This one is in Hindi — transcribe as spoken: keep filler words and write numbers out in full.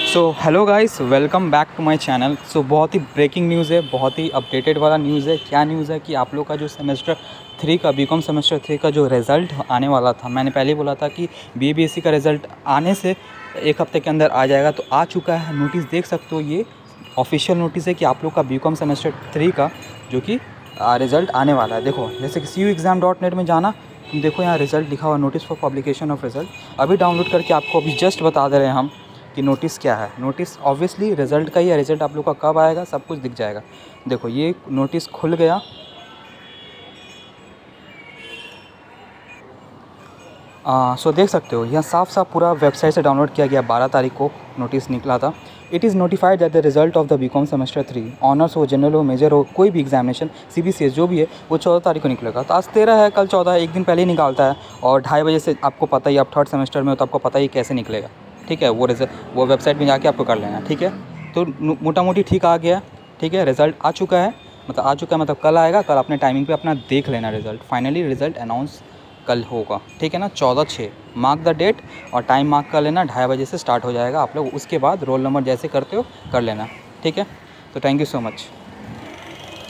So hello guys, welcome back to my channel. So बहुत ही ब्रेकिंग न्यूज़ है, बहुत ही अपडेटेड वाला न्यूज़ है। क्या न्यूज़ है कि आप लोग का जो सेमेस्टर थ्री का बीकॉम सेमेस्टर थ्री का जो रिज़ल्ट आने वाला था, मैंने पहले ही बोला था कि बीएबीएससी का रिज़ल्ट आने से एक हफ्ते के अंदर आ जाएगा, तो आ चुका है। नोटिस देख सकते हो, ये ऑफिशियल नोटिस है कि आप लोग का बीकॉम सेमेस्टर थ्री का जो कि रिज़ल्ट आने वाला है। देखो, जैसे कि C U exam dot net में जाना, तुम देखो यहाँ रिज़ल्ट लिखा हुआ, notice for publication of result. अभी डाउनलोड करके आपको अभी जस्ट बता दे रहे हैं हम कि नोटिस क्या है। नोटिस ऑब्वियसली रिज़ल्ट का ही है, रिज़ल्ट आप लोग का कब आएगा सब कुछ दिख जाएगा। देखो, ये नोटिस खुल गया। आ, सो देख सकते हो यहाँ साफ साफ पूरा वेबसाइट से डाउनलोड किया गया। बारह तारीख को नोटिस निकला था। It is notified that the result of the BCom semester three, honours हो, जनरल हो, मेजर हो, कोई भी एग्जामिनेशन सीबीसीएस जो भी है वो चौदह तारीख को निकलेगा। तो आज तेरह है, कल चौदह है, एक दिन पहले ही निकालता है। और ढाई बजे से आपको पता ही, आप थर्ड सेमेस्टर में हो तो आपको पता ही कैसे निकलेगा। ठीक है, वो रिजल्ट वो वेबसाइट में जाके आपको कर लेना। ठीक है, तो मोटा मोटी ठीक आ गया। ठीक है, रिज़ल्ट आ चुका है, मतलब आ चुका है मतलब कल आएगा। कल अपने टाइमिंग पे अपना देख लेना रिज़ल्ट। फाइनली रिज़ल्ट अनाउंस कल होगा। ठीक है ना, चौदह छः मार्क द डेट और टाइम मार्क कर लेना। ढाई बजे से स्टार्ट हो जाएगा। आप लोग उसके बाद रोल नंबर जैसे करते हो कर लेना। ठीक है, तो थैंक यू सो मच।